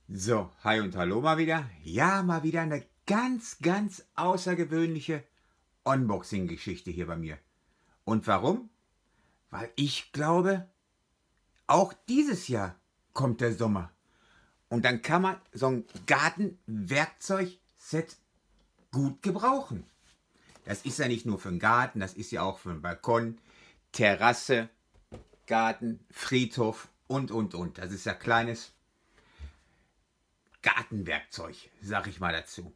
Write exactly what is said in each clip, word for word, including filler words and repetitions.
So, hi und hallo mal wieder. Ja, mal wieder eine ganz, ganz außergewöhnliche Unboxing-Geschichte hier bei mir. Und warum? Weil ich glaube, auch dieses Jahr kommt der Sommer. Und dann kann man so ein Gartenwerkzeugset gut gebrauchen. Das ist ja nicht nur für den Garten, das ist ja auch für den Balkon, Terrasse, Garten, Friedhof und, und, und. Das ist ja kleines Gartenwerkzeug, sag ich mal dazu.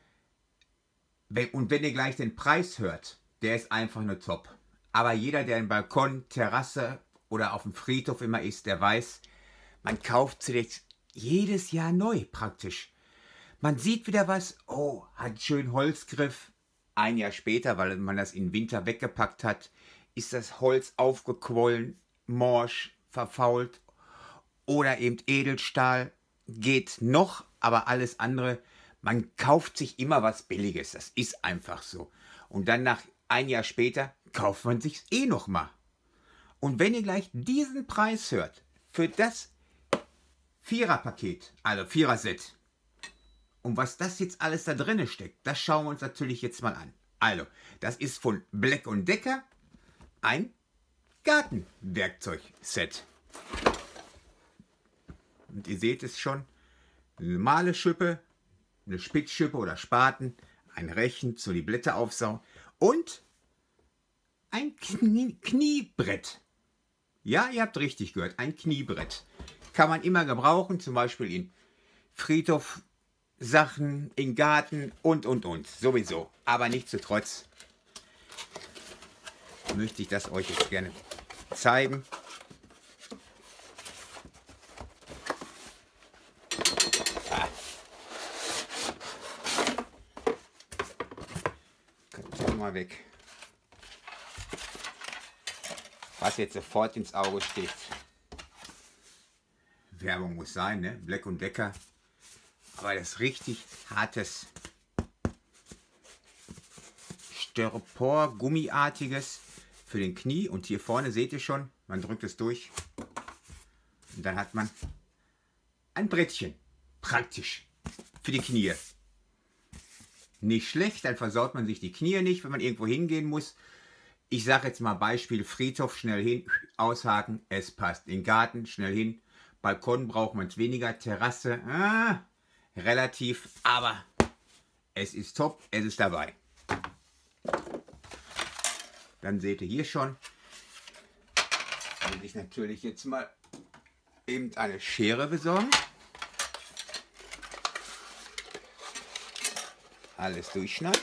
Und wenn ihr gleich den Preis hört, der ist einfach nur top. Aber jeder, der einen Balkon, Terrasse oder auf dem Friedhof immer ist, der weiß, man kauft sich jedes Jahr neu praktisch. Man sieht wieder was, oh, hat schön Holzgriff. Ein Jahr später, weil man das im Winter weggepackt hat, ist das Holz aufgequollen, morsch, verfault. Oder eben Edelstahl, geht noch, aber alles andere, man kauft sich immer was Billiges, das ist einfach so. Und dann nach ein Jahr später kauft man sich's eh noch mal. Und wenn ihr gleich diesen Preis hört, für das Vierer-Paket, also Vierer-Set, und was das jetzt alles da drin steckt, das schauen wir uns natürlich jetzt mal an. Also, das ist von Black und Decker ein Gartenwerkzeugset. Und ihr seht es schon, eine normale Schippe, eine Spitzschippe oder Spaten, ein Rechen zu die Blätter aufsaugen und ein Knie Kniebrett. Ja, ihr habt richtig gehört, ein Kniebrett. Kann man immer gebrauchen, zum Beispiel in Friedhof, Sachen, in Garten und, und, und. Sowieso. Aber nichtsdestotrotz möchte ich das euch jetzt gerne zeigen. Ah. Kommt mal weg. Was jetzt sofort ins Auge steht. Werbung muss sein, ne? Black und Decker. Aber das ist richtig hartes Styropor, Gummiartiges für den Knie. Und hier vorne seht ihr schon, man drückt es durch. Und dann hat man ein Brettchen. Praktisch. Für die Knie. Nicht schlecht, dann versaut man sich die Knie nicht, wenn man irgendwo hingehen muss. Ich sage jetzt mal Beispiel Friedhof, schnell hin, aushaken, es passt. In Garten, schnell hin. Balkon braucht man es weniger. Terrasse, ah, relativ, aber es ist top, es ist dabei. Dann seht ihr hier schon, will ich natürlich jetzt mal eben eine Schere besorgen. Alles durchschneiden.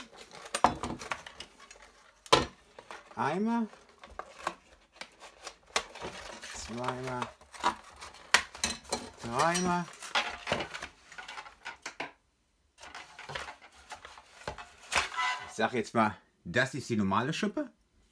Einmal, zweimal, dreimal. Ich sage jetzt mal, das ist die normale Schippe.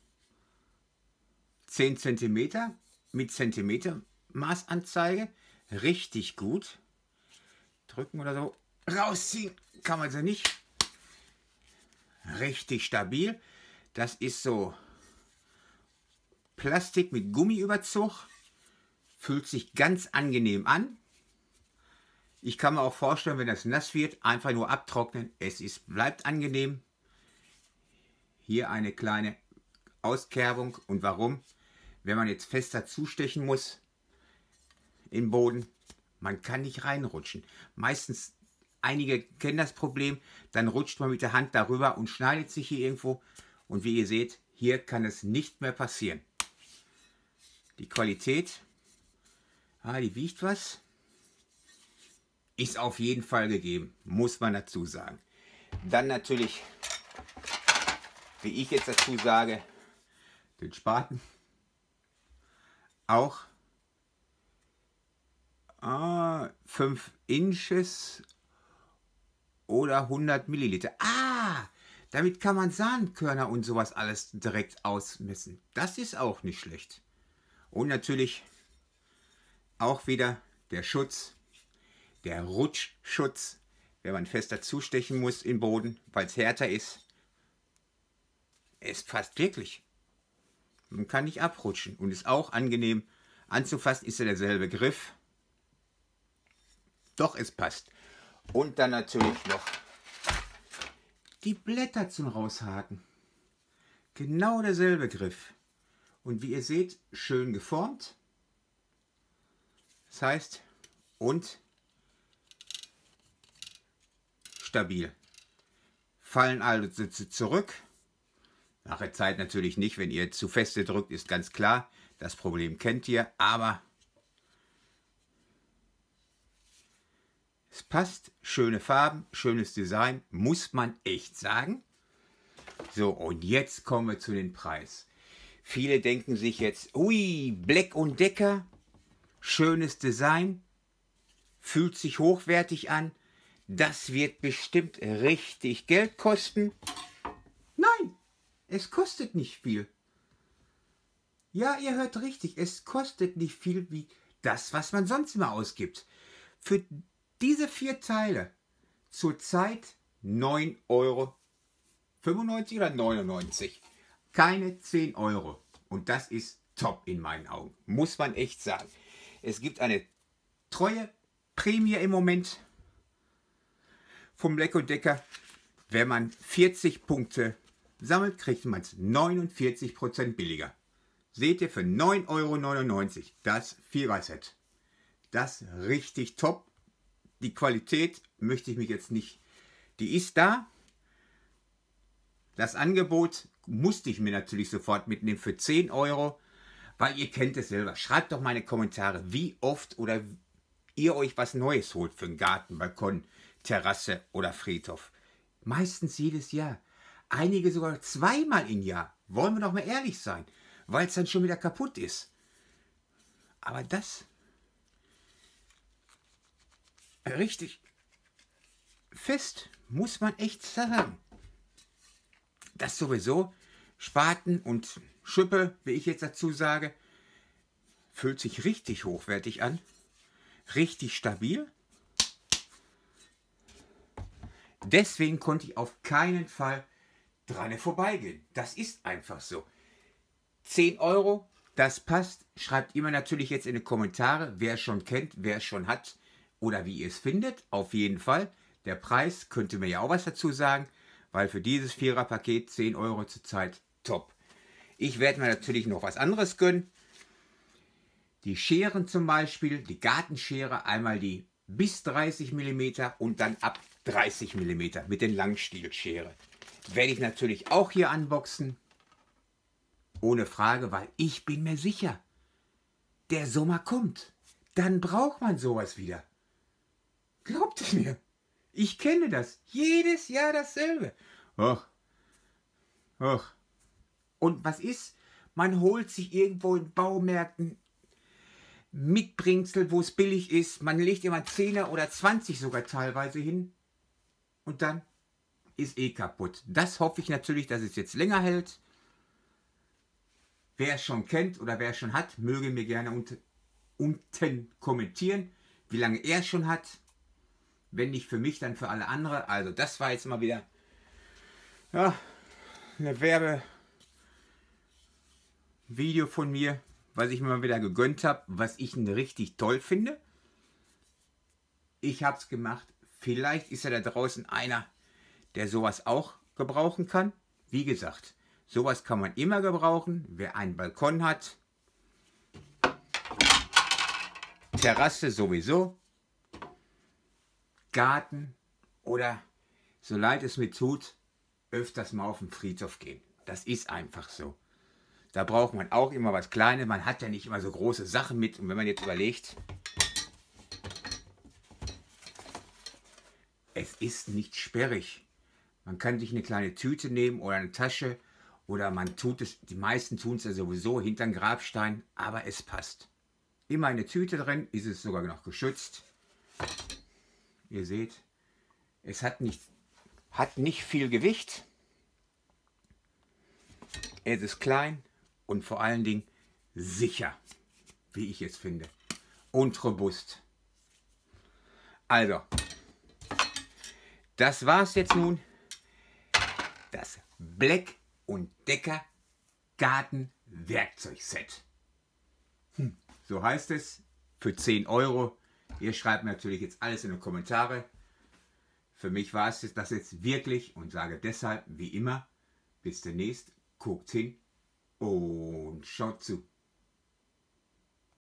zehn Zentimeter mit Zentimeter Maßanzeige. Richtig gut. Drücken oder so. Rausziehen kann man sie nicht. Richtig stabil. Das ist so Plastik mit Gummiüberzug. Fühlt sich ganz angenehm an. Ich kann mir auch vorstellen, wenn das nass wird, einfach nur abtrocknen. Es ist, bleibt angenehm. Hier eine kleine Auskerbung. Und warum? Wenn man jetzt fester zustechen muss im Boden, man kann nicht reinrutschen. Meistens, einige kennen das Problem, dann rutscht man mit der Hand darüber und schneidet sich hier irgendwo. Und wie ihr seht, hier kann es nicht mehr passieren. Die Qualität, ah, die wiegt was, ist auf jeden Fall gegeben, muss man dazu sagen. Dann natürlich, wie ich jetzt dazu sage, den Spaten. Auch ah, fünf Inches oder hundert Milliliter. Ah, damit kann man Sahnenkörner und sowas alles direkt ausmessen. Das ist auch nicht schlecht. Und natürlich auch wieder der Schutz, der Rutschschutz, wenn man fester zustechen muss im Boden, weil es härter ist. Es passt wirklich. Man kann nicht abrutschen und ist auch angenehm anzufassen, ist ja derselbe Griff. Doch, es passt. Und dann natürlich noch die Blätter zum Raushaken. Genau derselbe Griff. Und wie ihr seht, schön geformt. Das heißt, und stabil. Fallen also zurück. Nach der Zeit natürlich nicht, wenn ihr zu feste drückt, ist ganz klar. Das Problem kennt ihr, aber es passt. Schöne Farben, schönes Design, muss man echt sagen. So, und jetzt kommen wir zu den Preis. Viele denken sich jetzt, ui, Black und Decker, schönes Design, fühlt sich hochwertig an. Das wird bestimmt richtig Geld kosten. Nein, es kostet nicht viel. Ja, ihr hört richtig, es kostet nicht viel wie das, was man sonst immer ausgibt. Für diese vier Teile zurzeit neun Euro fünfundneunzig oder neunundneunzig. Keine zehn Euro. Und das ist top in meinen Augen. Muss man echt sagen. Es gibt eine treue Prämie im Moment vom Black und Decker. Wenn man vierzig Punkte sammelt, kriegt man es neunundvierzig Prozent billiger. Seht ihr für neun Euro neunundneunzig das Vierer-Set. Das richtig top. Die Qualität möchte ich mich jetzt nicht. Die ist da. Das Angebot musste ich mir natürlich sofort mitnehmen für zehn Euro, weil ihr kennt es selber. Schreibt doch mal in die Kommentare, wie oft oder ihr euch was Neues holt für einen Garten, Balkon, Terrasse oder Friedhof. Meistens jedes Jahr. Einige sogar zweimal im Jahr. Wollen wir doch mal ehrlich sein, weil es dann schon wieder kaputt ist. Aber das richtig fest, muss man echt sagen. Das sowieso, Spaten und Schippe, wie ich jetzt dazu sage, fühlt sich richtig hochwertig an. Richtig stabil. Deswegen konnte ich auf keinen Fall dran vorbeigehen. Das ist einfach so. zehn Euro, das passt. Schreibt immer natürlich jetzt in die Kommentare, wer es schon kennt, wer es schon hat oder wie ihr es findet. Auf jeden Fall. Der Preis, könnt ihr mir ja auch was dazu sagen, weil für dieses Vierer-Paket zehn Euro zurzeit top. Ich werde mir natürlich noch was anderes gönnen. Die Scheren zum Beispiel, die Gartenschere, einmal die bis dreißig Millimeter und dann ab dreißig Millimeter mit den Langstielschere. Werde ich natürlich auch hier unboxen. Ohne Frage, weil ich bin mir sicher, der Sommer kommt. Dann braucht man sowas wieder. Glaubt es mir. Ich kenne das. Jedes Jahr dasselbe. Och. Och. Und was ist? Man holt sich irgendwo in Baumärkten Mitbringsel, wo es billig ist. Man legt immer zehner oder zwanzig sogar teilweise hin. Und dann ist eh kaputt. Das hoffe ich natürlich, dass es jetzt länger hält. Wer es schon kennt oder wer es schon hat, möge mir gerne unten, unten kommentieren, wie lange er es schon hat. Wenn nicht für mich, dann für alle anderen. Also das war jetzt mal wieder ja, eine Werbevideo von mir, was ich mir mal wieder gegönnt habe, was ich richtig toll finde. Ich habe es gemacht. Vielleicht ist ja da draußen einer, der sowas auch gebrauchen kann. Wie gesagt, sowas kann man immer gebrauchen. Wer einen Balkon hat, Terrasse sowieso, Garten oder, so leid es mir tut, öfters mal auf den Friedhof gehen. Das ist einfach so. Da braucht man auch immer was Kleines. Man hat ja nicht immer so große Sachen mit. Und wenn man jetzt überlegt, es ist nicht sperrig. Man kann sich eine kleine Tüte nehmen oder eine Tasche oder man tut es, die meisten tun es ja sowieso hinter den Grabstein, aber es passt. Immer eine Tüte drin, ist es sogar noch geschützt. Ihr seht, es hat nicht, hat nicht viel Gewicht. Es ist klein und vor allen Dingen sicher, wie ich es finde. Und robust. Also, das war es jetzt nun. Das Black und Decker Garten Werkzeugset. Hm, so heißt es. Für zehn Euro. Ihr schreibt mir natürlich jetzt alles in die Kommentare. Für mich war es das jetzt wirklich und sage deshalb, wie immer, bis demnächst, guckt hin und schaut zu.